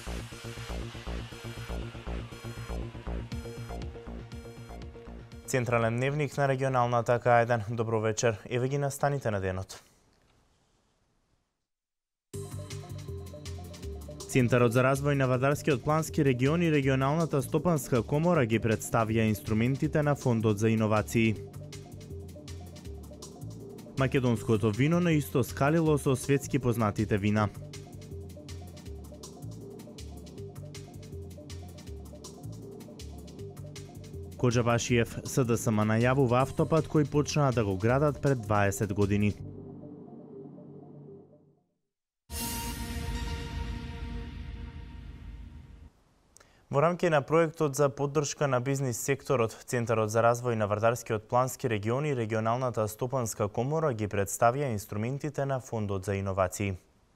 Централен дневник на регионалната К1. Добро вечер. Еве ги настаните на денот. Центарот за развој на Вардарскиот плански регион и регионалната стопанска комора ги представија инструментите на Фондот за иновации. Македонското вино на исто скалило со светски познатите вина. Коџабашиев СДСМ најавува автопат кој почнаа да го градат пред 20 години. Во рамки на проектот за поддршка на бизнис секторот, Центарот за развој на Вардарскиот плански регион и регионалната стопанска комора ги представија инструментите на Фондот за иновации.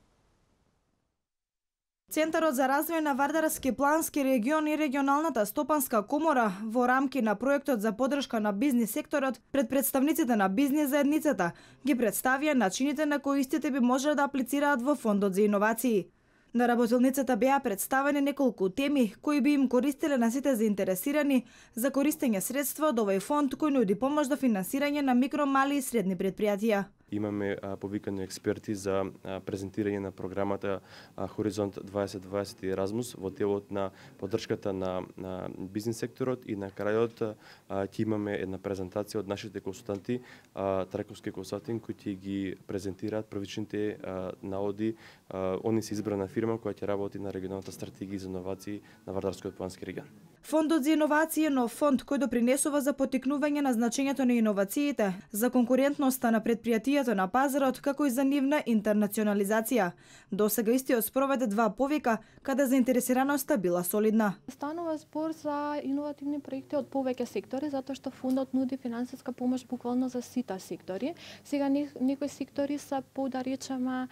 Центарот за развој на Вардарски плански регион и регионалната стопанска комора во рамки на проектот за поддршка на бизнис секторот пред представниците на бизнис заедницата ги представија начините на кои истите би можеле да аплицираат во Фондот за иновации. На работилницата беа представени неколку теми кои би им користеле на сите заинтересирани за користење средства од овој фонд кој нуди помош до финансирање на микро, мали и средни предпријатија. Имаме повикани експерти за презентирање на програмата Хоризонт 2020 и Еразмус во делот на поддршката на бизнис секторот и на крајот ќе имаме една презентација од нашите консултанти, Траковски консултинг, кои ќе ги презентираат првичните наводи. Они се избрана фирма која ќе работи на регионалната стратегија за иновации на Вардарскиот плански регион. Фондот за иновации е нов фонд кој допринесува за поттикнување на значењето на иновациите, за конкурентноста на предпријатијата на пазарот, како и за нивна интернационализација. Досега истиот спроведе 2 повика, каде заинтересираноста била солидна. Станува збор за иновативни проекти од повеќе сектори, затоа што фондот нуди финансиска помош буквално за сите сектори. Сега некои сектори се да речеме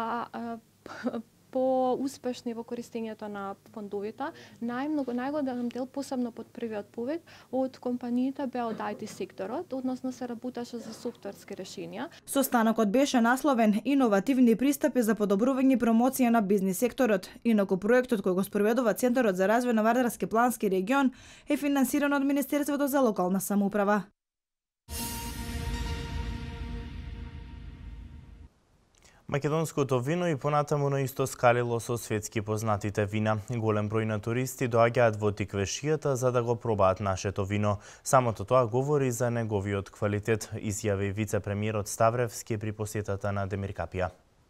по-успешни во користењето на фондовите. Најголем дел, посебно под првиот повик, од компаниите беа од IT секторот, односно се работеше за софтверски решенија. Состанокот беше насловен "Иновативни пристапи за подобрување промоција на бизнис секторот". Инаку проектот кој го спроведува Центарот за развој на Вардарски плански регион е финансиран од Министерството за локална самоуправа. Македонското вино и понатаму на исто скалило со светски познатите вина. Голем број на туристи доаѓаат во Тиквешијата за да го пробаат нашето вино. Самото тоа говори за неговиот квалитет, изјави вице-премиерот Ставревски при посетата на Демир Капија.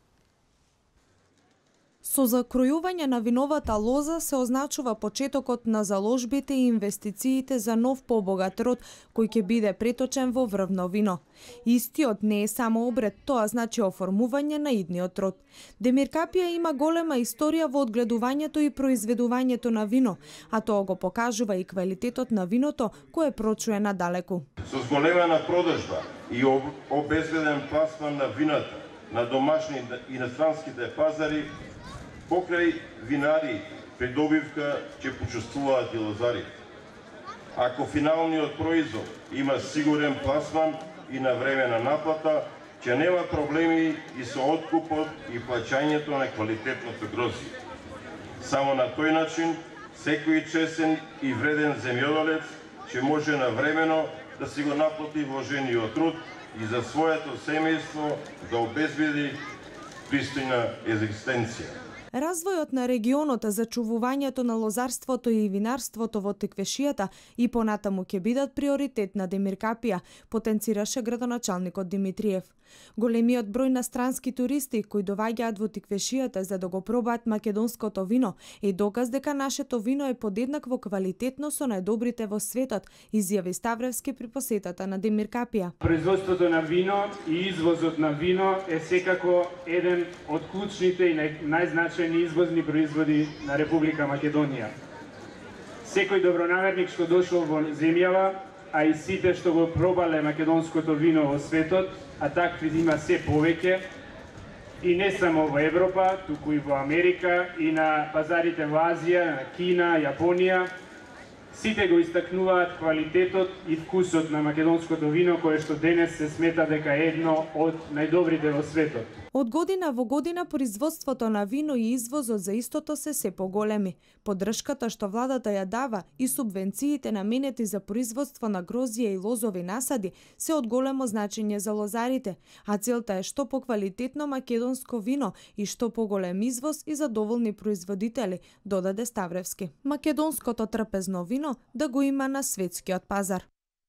Со закројување на виновата лоза се означува почетокот на заложбите и инвестициите за нов побогат род кој ќе биде преточен во врвно вино. Истиот не е само обред, тоа значи оформување на идниот род. Демир Капија има голема историја во одгледувањето и произведувањето на вино, а тоа го покажува и квалитетот на виното кое прочуе надалеку. Со зголемена продажба и обезбеден пласман на вината на домашни и иностранските пазари, покрај винари придобивка ќе почувствуваат и лозари. Ако финалниот производ има сигурен пласман и навремена наплата, ќе нема проблеми и со откупот и плаќањето на квалитетното грозје. Само на тој начин секој честен и вреден земјоделец ќе може навремено да си го наплати вложениот труд и за своето семејство да обезбеди пристојна екзистенција. Развојот на регионот, зачувувањето на лозарството и винарството во Тиквешијата и понатаму ќе бидат приоритет на Демир Капија, потенцираше градоначалникот Димитриев. Големиот број на странски туристи кои доаѓаат во Тиквешијата за да го пробаат македонското вино е доказ дека нашето вино е подеднакво квалитетно со најдобрите во светот, изјави Ставревски при посетата на Демир Капија. Производството на вино и извозот на вино е секако еден од клучните и најзначајни извозни производи на Република Македонија. Секој добронамерник што дошол во земјава, а и сите што го пробале македонското вино во светот, а такви има се повеќе, и не само во Европа, туку и во Америка, и на пазарите во Азија, на Кина, Јапонија, сите го истакнуваат квалитетот и вкусот на македонското вино, кое што денес се смета дека е едно од најдобрите во светот. Од година во година производството на вино и извозот за истото се поголеми. Поддршката што владата ја дава и субвенциите наменети за производство на грозје и лозови насади се од големо значење за лозарите, а целта е што поквалитетно македонско вино и што поголем извоз и задоволни производители, додаде Ставревски. Македонското трпезно вино да го има на светскиот пазар.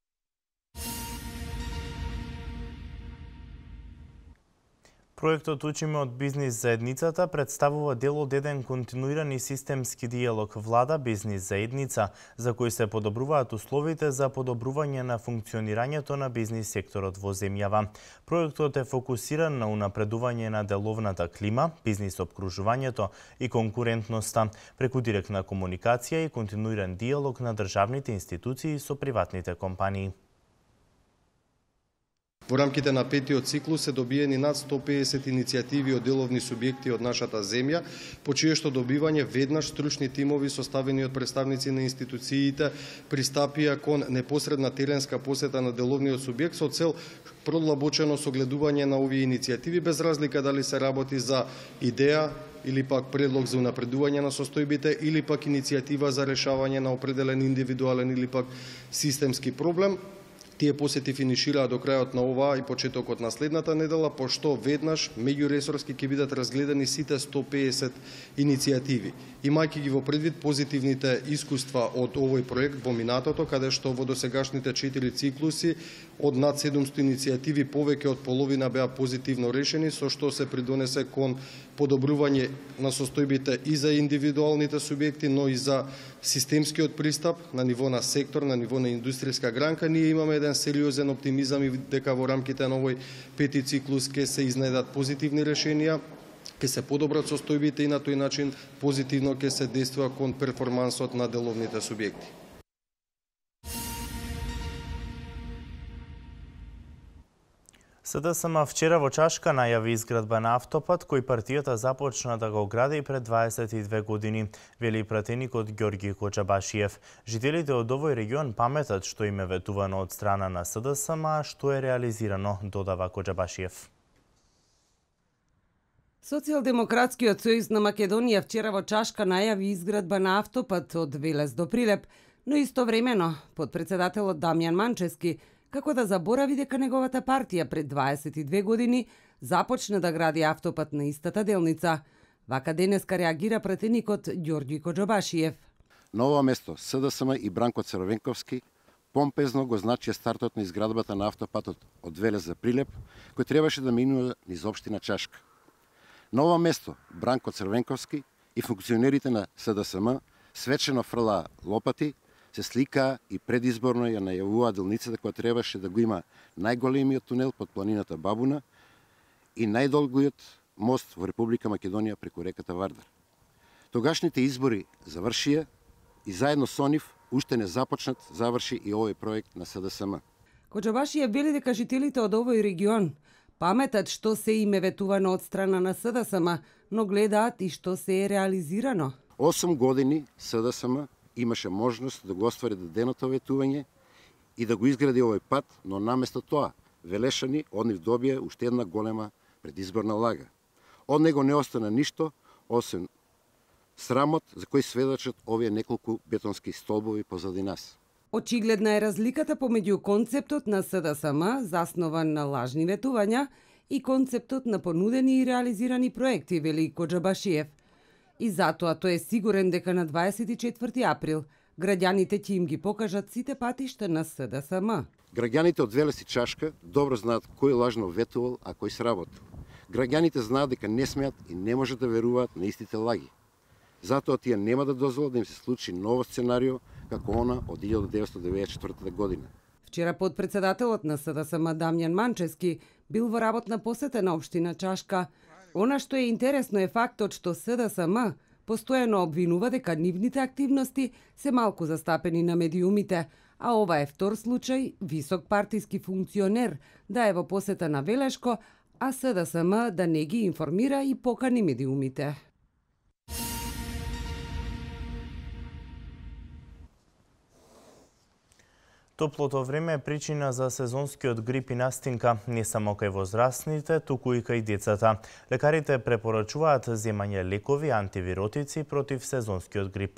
Проектот Учиме од бизнис заедницата представува дел од еден континуиран и системски диалог влада-бизнис заедница, за кој се подобруваат условите за подобрување на функционирањето на бизнис секторот во земјава. Проектот е фокусиран на унапредување на деловната клима, бизнис обкружувањето и конкурентноста, преку директна комуникација и континуиран диалог на државните институции со приватните компании. Во рамките на петиот циклус се добиени над 150 иницијативи од деловни субјекти од нашата земја, по чие што добивање веднаш стручни тимови составени од представници на институциите пристапија кон непосредна теренска посета на деловниот субјект со цел продлабочено согледување на овие иницијативи, без разлика дали се работи за идеја или пак предлог за унапредување на состојбите, или пак иницијатива за решавање на определен индивидуален или пак системски проблем. Тие посети финишираа до крајот на оваа и почетокот на следната недела, пошто веднаш меѓуресорски ќе бидат разгледани сите 150 иницијативи. Имајќи ги во предвид позитивните искуства од овој проект во минатото, каде што во досегашните 4 циклуси од над 700 иницијативи повеќе од половина беа позитивно решени, со што се придонесе кон подобрување на состојбите и за индивидуалните субјекти, но и за системскиот пристап на ниво на сектор, на ниво на индустријска гранка. Ние имаме еден сериозен оптимизам и дека во рамките на овој пети циклус ќе се изнајдат позитивни решенија, ќе се подобрат состојбите и на тој начин позитивно ќе се действува кон перформансот на деловните субјекти. СДСМ вчера во Чашка најави изградба на автопат кој партијата започна да го гради пред 22 години, вели пратеникот Ѓорги Коџабашиев. Жителите од овој регион паметат што им е ветувано од страна на СДСМ, а што е реализирано, додава Коџабашиев. Социјалдемократскиот сојуз на Македонија вчера во Чашка најави изградба на автопат од Велес до Прилеп, но истовремено подпредседателот Дамјан Манчески како да заборави дека неговата партија пред 22 години започна да гради автопат на истата делница. Вака денеска реагира пратеникот Ѓорги Коџабашиев. На ова место СДСМ и Бранко Црвенковски помпезно го значи стартот на изградбата на автопатот од Велес за Прилеп, кој требаше да минува низ општина Чашка. На ова место Бранко Црвенковски и функционерите на СДСМ свечено фрлаа лопати, се сликаа и предизборно ја најавуваа делницата која требаше да го има најголемиот тунел под планината Бабуна и најдолгиот мост во Република Македонија преку реката Вардар. Тогашните избори завршија и заедно со нив уште не започнат заврши и овој проект на СДСМ. Коџабашиев вели дека жителите од овој регион паметат што се им е ветувано од страна на СДСМ, но гледаат и што се е реализирано. 8 години СДСМ имаше можност да го оствари даденото ветување и да го изгради овој пат, но наместо тоа Велешани од нив добија уште една голема предизборна лага. Од него не остана ништо, освен срамот за кој сведочат овие неколку бетонски столбови позади нас. Очигледна е разликата помеѓу концептот на СДСМ, заснуван на лажни ветувања, и концептот на понудени и реализирани проекти, вели Коџабашиев. И затоа тој е сигурен дека на 24 април граѓаните ќе им ги покажат сите патишта на СДСМ. Граѓаните од Велес и Чашка добро знаат кој лажно ветувал, а кој сработил. Граѓаните знаат дека не смеат и не можат да веруваат на истите лаги. Затоа тие нема да дозволат да им се случи ново сценарио како она од 1994 година. Вчера подпредседателот на СДСМ Дамјан Манчески бил во работна посета на општина Чашка. Она што е интересно е фактот што СДСМ постојано обвинува дека нивните активности се малку застапени на медиумите, а ова е втор случај висок партиски функционер да е во посета на Велешко, а СДСМ да не ги информира и покани медиумите. Топлото време е причина за сезонскиот грип и настинка не само кај возрастните, туку и кај децата. Лекарите препорачуваат земање лекови антивиротици против сезонскиот грип.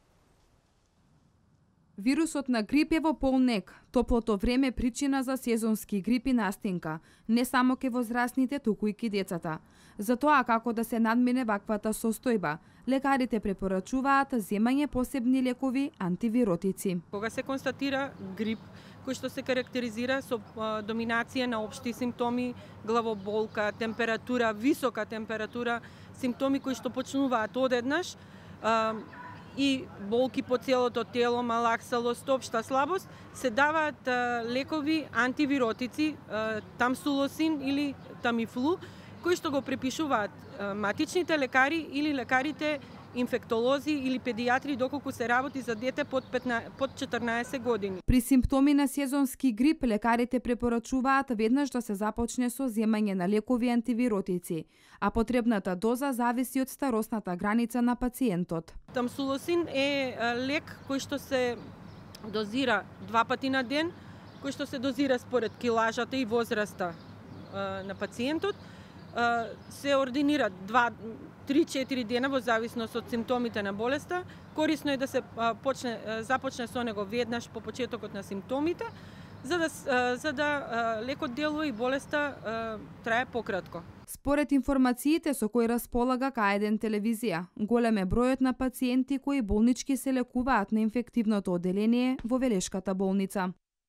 Вирусот на грип е во полнек. Топлото време е причина за сезонски грип и настинка, не само кај возрастните, туку и кај децата. Затоа како да се надмине ваквата состојба, лекарите препорачуваат земање посебни лекови антивиротици. Кога се констатира грип, кој што се карактеризира со доминација на општи симптоми, главоболка, температура, висока температура, симптоми кои што почнуваат одеднаш, и болки по целото тело, малаксалост, општа слабост, се даваат лекови антивиротици, тамсулосин или тамифлу, кои што го препишуваат матичните лекари или лекарите инфектолози или педијатри доколку се работи за дете под 14 години. При симптоми на сезонски грип, лекарите препорачуваат веднаш да се започне со земање на лекови антивиротици, а потребната доза зависи од старосната граница на пациентот. Тамсулосин е лек кој што се дозира 2 пати на ден, кој што се дозира според килажата и возраста на пациентот. Се ординира 3-4 дена во зависност од симптомите на болеста. Корисно е да се започне со него веднаш по почетокот на симптомите, за да лекот делува и болеста трае пократко. Според информациите со кои располага К1 телевизија, голем е бројот на пациенти кои болнички се лекуваат на инфективното оделение во Велешката болница.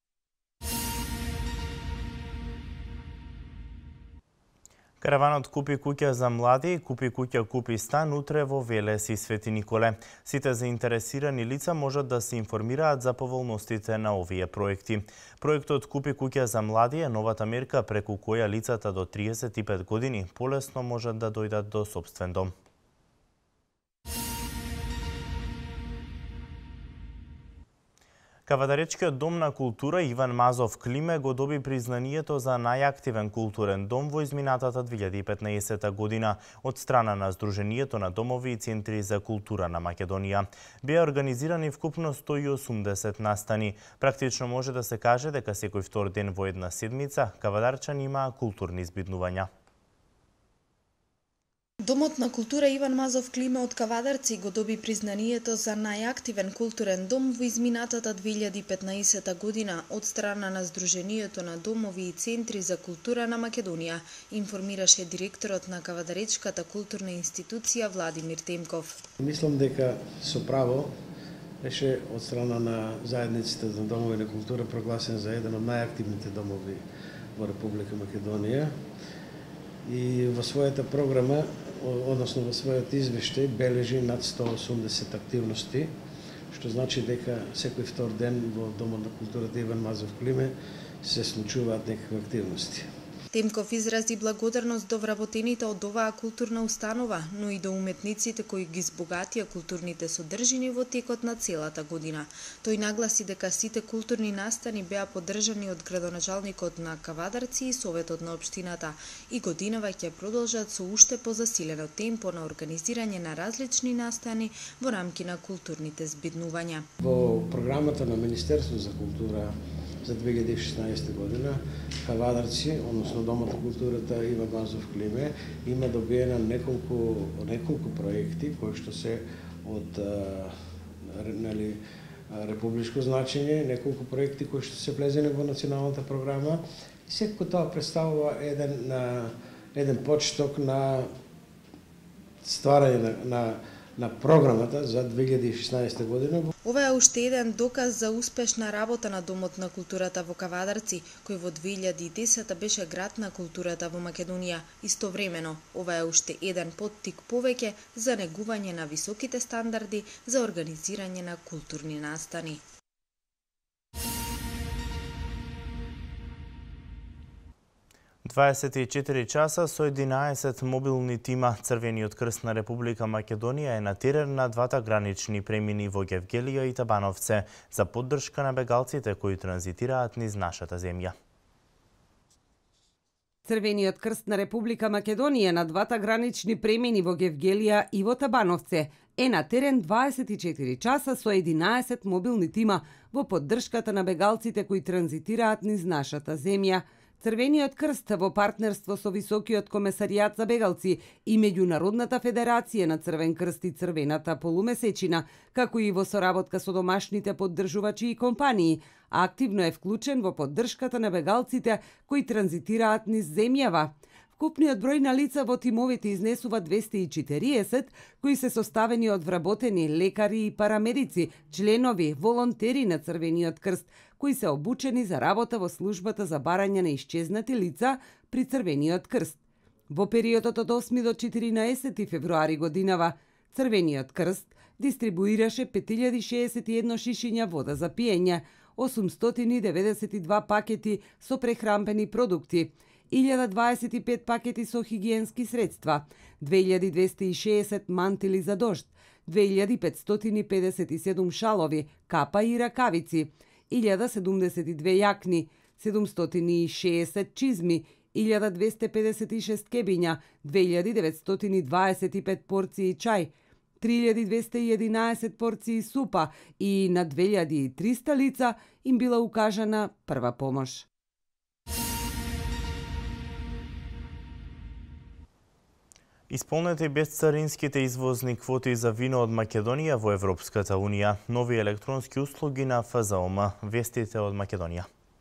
Караванот Купи куќа за млади и Купи куќа купи стан утре во Велес и Свети Николе. Сите заинтересирани лица можат да се информираат за поволностите на овие проекти. Проектот Купи куќа за млади е новата мерка преку која лицата до 35 години полесно можат да дојдат до сопствен дом. Кавадаречкиот дом на култура Иван Мазов Климе го доби признанието за најактивен културен дом во изминатата 2015 година од страна на Сдруженијето на домови и центри за култура на Македонија. Беа организирани вкупно 180 настани. Практично може да се каже дека секој втор ден во една седмица кавадарчани имаа културни избиднувања. Домот на култура Иван Мазов Климе од Кавадарци го доби признанието за најактивен културен дом во изминатата 2015 година од страна на Сдруженијето на домови и центри за култура на Македонија, информираше директорот на Кавадаречката културна институција Владимир Темков. Мислам дека со право беше од страна на заедниците за домови на култура прогласен за еден од најактивните домови во Република Македонија и во својата програма, односно во својот извештај, бележи над 180 активности, што значи дека секој втор ден во Домот на културата Иван Мазов Климе се случуваат некакви активности. Темков изрази благодарност до вработените од оваа културна установа, но и до уметниците кои ги збогатија културните содржини во текот на целата година. Тој нагласи дека сите културни настани беа поддржани од градоначалникот на Кавадарци и Советот на општината и годинава ќе продолжат со уште позасилено темпо на организирање на различни настани во рамки на културните збиднувања. Во програмата на Министерството за култура за 2016 година Кавадарци, односно Домот на културата Иван Мазов Климе, има добиена неколку проекти кои што се од републичко значење, неколку проекти кои што се влезени во националната програма и секако тоа представува еден почеток на стварање на програмата за 2016 година. Ова е уште еден доказ за успешна работа на Домот на културата во Кавадарци, кој во 2010 беше град на културата во Македонија. Истовремено, ова е уште еден поттик повеќе за негување на високите стандарди за организирање на културни настани. часа со 11 мобилни тима Црвениот крст на Република Македонија е на терен на двата гранични премини во Гевгелија и Табановце за поддршка на бегалците кои транзитираат низ нашата земја. Црвениот крст на Република Македонија на двата гранични премини во Гевгелија и во Табановце е на терен 24 часа со 11 мобилни тима во поддршката на бегалците кои транзитираат низ нашата земја. Црвениот крст во партнерство со Високиот комесаријат за бегалци и Меѓународната федерација на Црвен крст и Црвената полумесечина, како и во соработка со домашните поддржувачи и компании, активно е вклучен во поддршката на бегалците кои транзитираат низ земјава. Вкупниот број на лица во тимовите изнесува 240, кои се составени од вработени лекари и парамедици, членови, волонтери на Црвениот крст, кои се обучени за работа во службата за барање на исчезнати лица при Црвениот крст. Во периодот од 8 до 14 февруари годинава, Црвениот крст дистрибуираше 5061 шишиња вода за пиење, 892 пакети со прехранбени продукти, 1025 пакети со хигиенски средства, 2260 мантили за дожд, 2557 шалови, капа и ракавици, 1072 јакни, 760 чизми, 1256 кебиња, 2925 порции чај, 3211 порции супа и на 2300 лица им била укажана прва помош. Исполнети безцаринските извозни квоти за вино од Македонија во Европската Унија. Нови електронски услуги на ФЗОМ. Вестите од Македонија.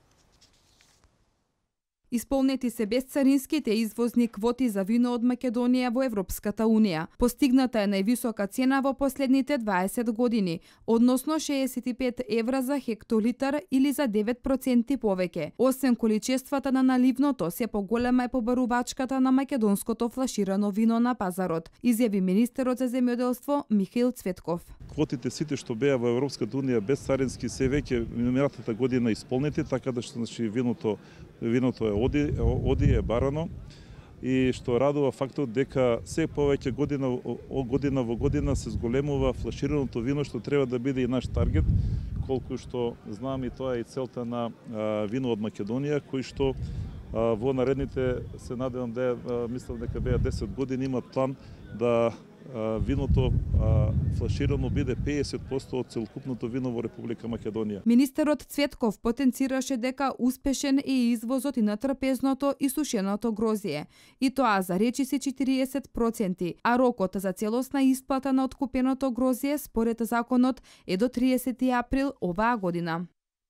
Исполнети се безцаринските извозни квоти за вино од Македонија во Европската Унија. Постигната е највисока цена во последните 20 години, односно 65 евра за хектолитар или за 9% повеќе. Освен количествата на наливното, се поголема е побарувачката на македонското флаширано вино на пазарот, изјави министерот за земјоделство Михаил Цветков. Квотите сите што беа во Европската Унија безцарински се веќе минатата година исполнети, така да што виното е оди е барано и што радува фактот дека се повеќе година во година се зголемува флашираното вино, што треба да биде и наш таргет, колку што знам и тоа е и целта на вино од Македонија, кој што во наредните, се надевам мислам дека беа 10 години, има план да виното флаширано биде 50% од целокупното вино во Република Македонија. Министерот Цветков потенцираше дека успешен е извозот и на трпезното и сушеното грозје, и тоа за речиси 40%, а рокот за целосна исплата на откупеното грозје според законот е до 30 април оваа година.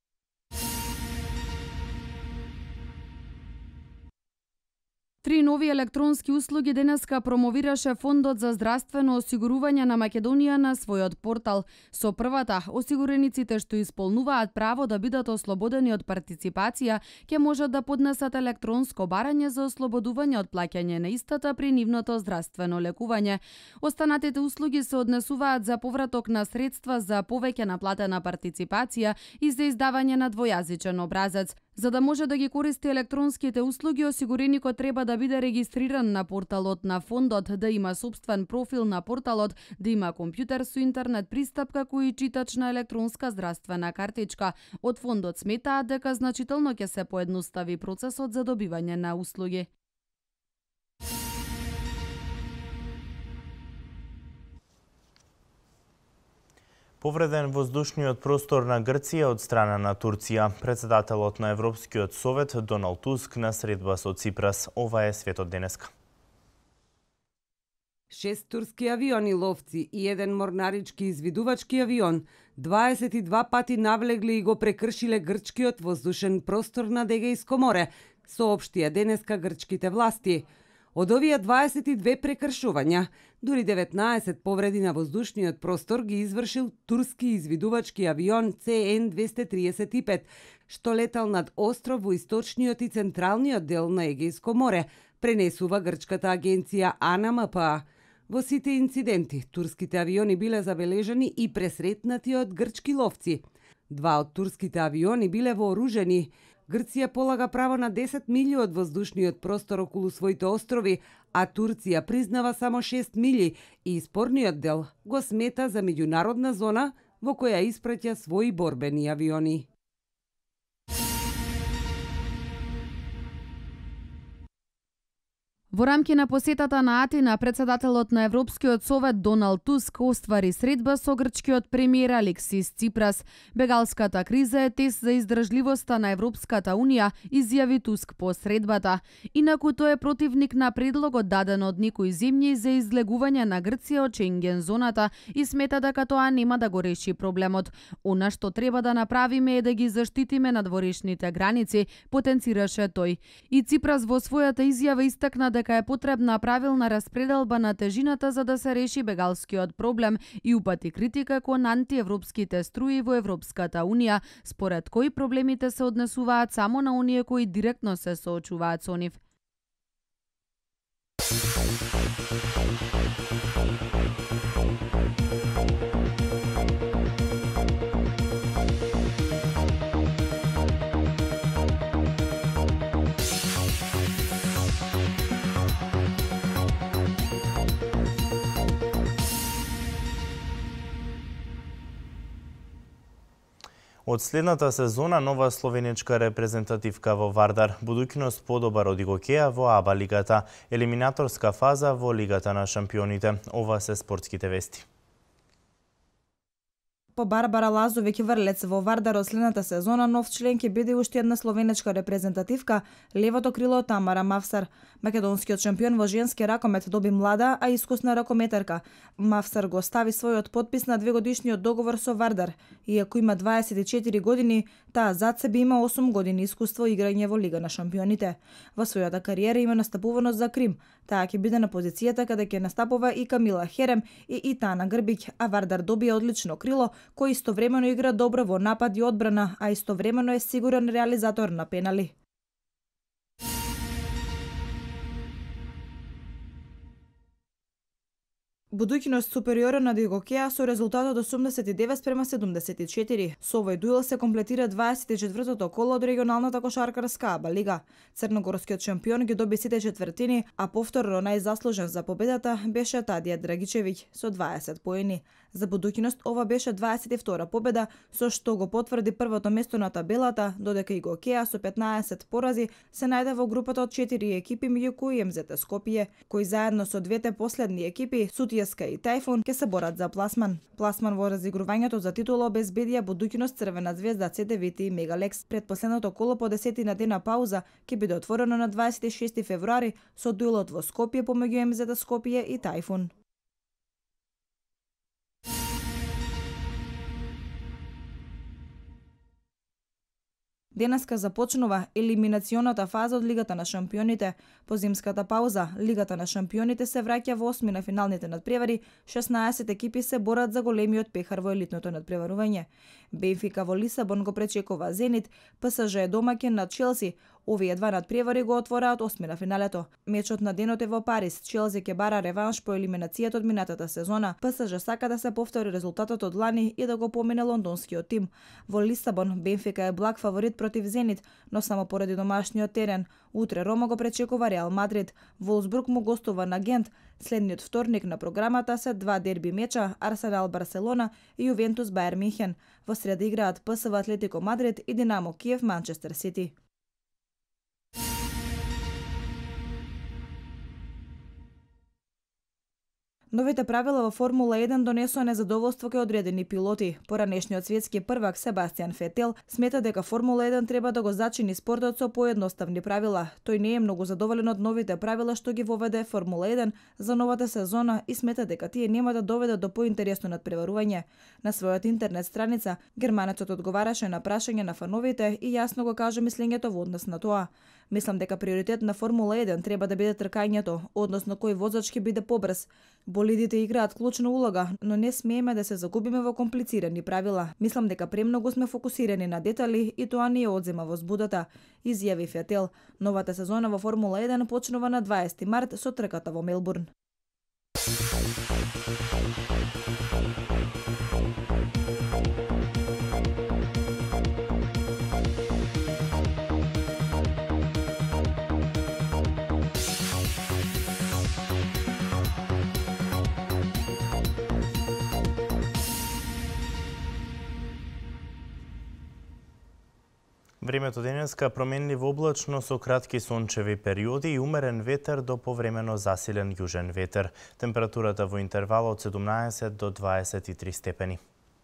Три нови електронски услуги денеска промовираше Фондот за здравствено осигурување на Македонија на својот портал. Со првата, осигурениците што исполнуваат право да бидат ослободени од партиципација, ќе можат да поднесат електронско барање за ослободување од плаќање на истата при нивното здравствено лекување. Останатите услуги се однесуваат за повраток на средства за повеќе наплатена партиципација и за издавање на двојазичен образец. За да може да ги користи електронските услуги, осигуреникот треба да биде регистриран на порталот на фондот, да има сопствен профил на порталот, да има компјутер со интернет пристап, како и читач на електронска здравствена картичка. Од фондот сметаат дека значително ќе се поедностави процесот за добивање на услуги. Повреден воздушниот простор на Грција од страна на Турција. Председателот на Европскиот совет Доналд Туск на средба со Ципрас. Ова е светот денеска. 6 турски авиони ловци и 1 морнарички извидувачки авион 22 пати навлегли и го прекршиле грчкиот воздушен простор на Егејско море, соопштија денеска грчките власти. Од овие 22 прекршувања, дури 19 повреди на воздушниот простор ги извршил турски извидувачки авион CN-235, што летал над остров во источниот и централниот дел на Егејско море, пренесува грчката агенција АНМП. Во сите инциденти, турските авиони биле забележани и пресретнати од грчки ловци. 2 од турските авиони биле вооружени. Грција полага право на 10 милји од воздушниот простор околу своите острови, а Турција признава само 6 милји и спорниот дел го смета за меѓународна зона во која испраќа своји борбени авиони. Во рамки на посетата на Атина, председателот на Европскиот совет Доналд Туск оствари средба со грчкиот премиер Алексис Ципрас. Бегалската криза е тест за издржливоста на Европската унија, изјави Туск по средбата. Инаку тој е противник на предлогот даден од некои земји за излегување на Грција од Шенген зоната и смета дека тоа нема да го реши проблемот. Она што треба да направиме е да ги заштитиме надворешните граници, потенцираше тој. И Ципрас во својата изјава истакна дека е потребна правилна распределба на тежината за да се реши бегалскиот проблем и упати критика кон антиевропските струи во Европската унија, според кои проблемите се однесуваат само на оние кои директно се соочуваат со нив. Од следната сезона нова словеничка репрезентативка во Вардар, будуќност подобар од Игокеа во АБА лигата, елиминаторска фаза во Лигата на шампионите. Ова се спортските вести. По Барбара Лазовиќ Врлец во Вардар од следната сезона нов член ќе биде уште една словенечка репрезентативка, левото крило Тамара Мавсар. Македонскиот шампион во женски ракомет доби млада, а искусна ракометарка. Мавсар го стави својот подпис на 2-годишниот договор со Вардар. Иако има 24 години, таа зад себе има 8 години искуство играње во Лига на шампионите. Во својата кариера има настапувано за Крим. Таа ќе биде на позицијата каде ќе настапува и Камила Херем и Итана Грбиќ, а Вардар добија одлично крило, кој истовремено игра добро во напад и одбрана, а истовремено е сигурен реализатор на пенали. Будуќност супериора на Игокеа со резултатот 89-74. Со овој дуел се комплетира 24-тото коло од регионалната кошаркарска АБА лига. Црногорскиот шампион ги доби сите четвртини, а повторно најзаслужен за победата беше Тадија Драгичевиќ со 20 поени. За будуќност ова беше 22 победа, со што го потврди првото место на табелата, додека Игокеа со 15 порази се најде во групата од 4 екипи меѓу кои МЗТ Скопје, кои заедно со двете последни екипи, Сутијеска и Тајфун, ќе се борат за пласман. Пласман во разигрувањето за титула обезбедија будуќност Црвена звезда, ЦДВ и Мегалекс. Предпоследното коло по 10 дена пауза ќе биде отворено на 26 февруари со дуелот во Скопје помеѓу МЗТ Скопје и Тајфун. Денеска започнува елиминационата фаза од Лигата на шампионите. По зимската пауза, Лигата на шампионите се враќа во осмина финалните надпревари, 16 екипи се борат за големиот пехар во елитното надпреварување. Бенфика во Лисабон го пречекува Зенит, ПСЖ е домаќин на Челси. Овие два надпревари го отвораат осмина финалето. Мечот на денот е во Париз. Челси ќе бара реванш по елиминацијата од минатата сезона. ПСЖ сака да се повтори резултатот од лани и да го помине лондонскиот тим. Во Лисабон Бенфика е благ фаворит против Зенит, но само поради домашниот терен. Утре Рома го пречекува Реал Мадрид. Волсбург му гостува на Гент. Следниот вторник на програмата се два дерби меча, Арсенал Барселона и Јувентус Бајер Минхен. Во среда играат ПСВ Атлетико Мадрид и Динамо Киев Манчестер Сити. Новите правила во Формула 1 донесоа незадоволство кај одредени пилоти. Поранешниот светски првак Себастијан Фетел смета дека Формула 1 треба да го зачини спортот со поедноставни правила. Тој не е многу задоволен од новите правила што ги воведе Формула 1 за новата сезона и смета дека тие нема да доведат до поинтересно надпреварување. На својата интернет страница германецот одговараше на прашање на фановите и јасно го кажа мислењето во однос на тоа. Мислам дека приоритет на Формула 1 треба да биде тркањето, односно кој возач ќе биде побрз. Болидите играат клучна улога, но не смееме да се загубиме во комплицирани правила. Мислам дека премногу сме фокусирани на детали и тоа ни ја одзема возбудата, изјави Фетел. Новата сезона во Формула 1 почнува на 20 март со трката во Мелбурн. Времето денеска променливо облачно со кратки сончеви периоди и умерен ветер до повремено засилен јужен ветер. Температурата во интервал од 17 до 23 степени.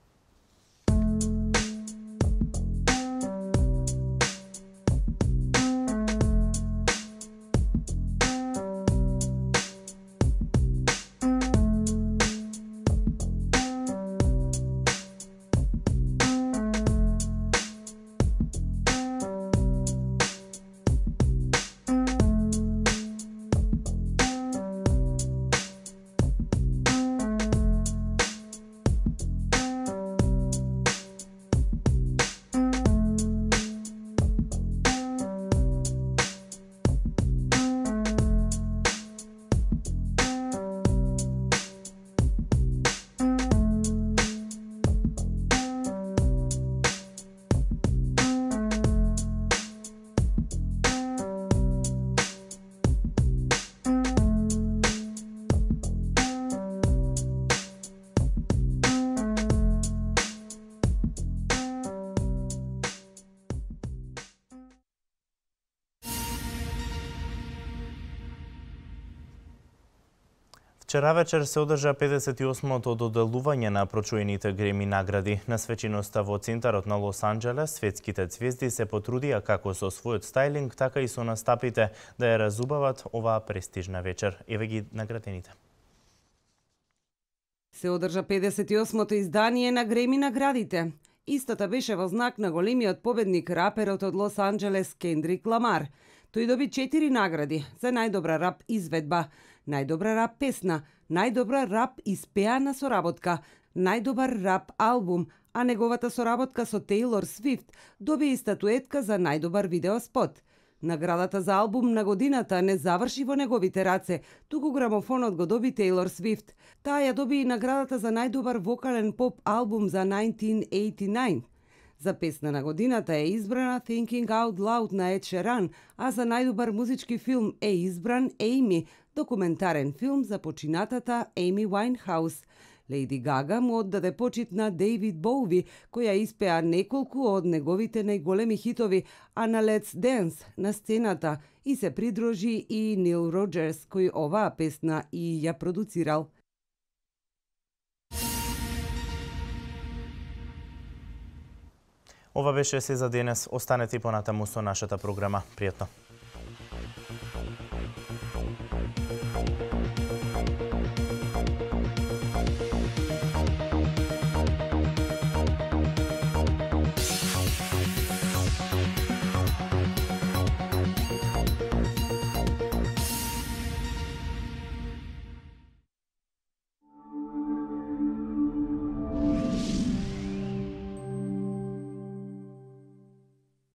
Вчера вечер се одржа 58-то доделување на прочуените Греми награди. На свечиноста во центарот на Лос Анџелес светските ѕвезди се потрудија како со својот стајлинг, така и со настапите да ја разубават оваа престижна вечер. Еве ги наградените. Се одржа 58-то издание на Греми наградите. Истата беше во знак на големиот победник раперот од Лос Анџелес Кендрик Ламар. Тој доби 4 награди за најдобра рап изведба, најдобра рап песна, најдобра рап испеана соработка, најдобар рап албум, а неговата соработка со Тейлор Свифт доби и статуетка за најдобар видеоспот. Наградата за албум на годината не заврши во неговите раце, туку грамофонот го доби Тейлор Свифт. Таа ја доби и наградата за најдобар вокален поп албум за 1989. За песна на годината е избрана Thinking Out Loud на Ед Шеран, а за најдобар музички филм е избран Amy, документарен филм за починатата Amy Winehouse. Лејди Гага му оддаде почит на Дейвид Боуви, која испеа неколку од неговите најголеми хитови, а на Let's Dance на сцената и се придружи и Нил Роджерс, кој оваа песна и ја продуцирал. Ова беше се за денес. Останете понатаму со нашата програма. Пријатно.